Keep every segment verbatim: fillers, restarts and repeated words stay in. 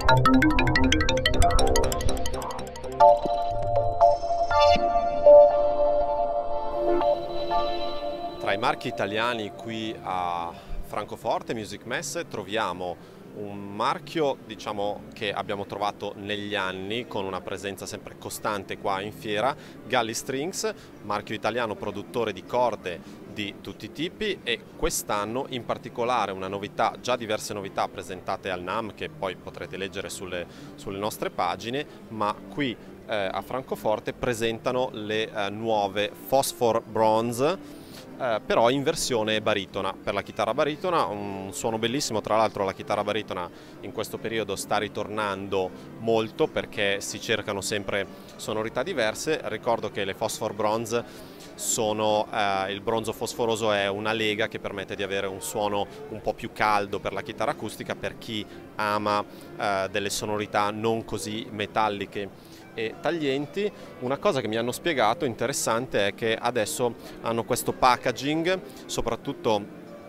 Tra i marchi italiani qui a Francoforte Music Messe troviamo un marchio, diciamo, che abbiamo trovato negli anni con una presenza sempre costante qua in fiera, Galli Strings, marchio italiano produttore di corde di tutti i tipi, e quest'anno in particolare una novità, già diverse novità presentate al NAMM che poi potrete leggere sulle, sulle nostre pagine, ma qui eh, a Francoforte presentano le eh, nuove Phosphor Bronze, Eh, però in versione baritona, per la chitarra baritona, un suono bellissimo. Tra l'altro la chitarra baritona in questo periodo sta ritornando molto perché si cercano sempre sonorità diverse. Ricordo che le Phosphor Bronze sono, eh, il bronzo fosforoso è una lega che permette di avere un suono un po' più caldo per la chitarra acustica, per chi ama eh, delle sonorità non così metalliche e taglienti. Una cosa che mi hanno spiegato interessante è che adesso hanno questo packaging soprattutto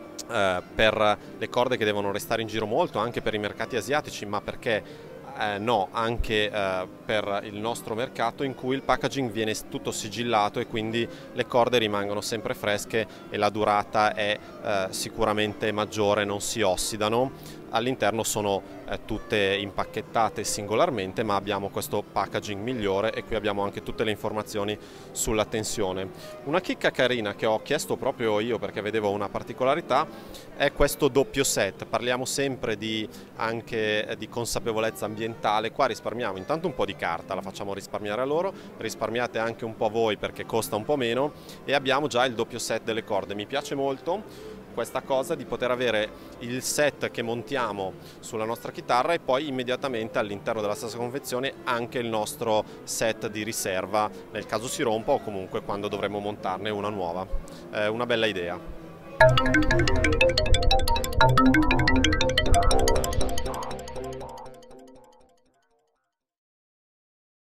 eh, per le corde che devono restare in giro molto, anche per i mercati asiatici, ma perché eh, no, anche eh, per il nostro mercato, in cui il packaging viene tutto sigillato e quindi le corde rimangono sempre fresche e la durata è eh, sicuramente maggiore, non si ossidano. All'interno sono eh, tutte impacchettate singolarmente, ma abbiamo questo packaging migliore e qui abbiamo anche tutte le informazioni sulla tensione. Una chicca carina che ho chiesto proprio io perché vedevo una particolarità è questo doppio set. Parliamo sempre di, anche eh, di consapevolezza ambientale. Qua risparmiamo intanto un po' di carta, la facciamo risparmiare a loro, risparmiate anche un po' voi perché costa un po' meno, e abbiamo già il doppio set delle corde. Mi piace molto questa cosa di poter avere il set che montiamo sulla nostra chitarra e poi immediatamente all'interno della stessa confezione anche il nostro set di riserva nel caso si rompa o comunque quando dovremo montarne una nuova. È una bella idea.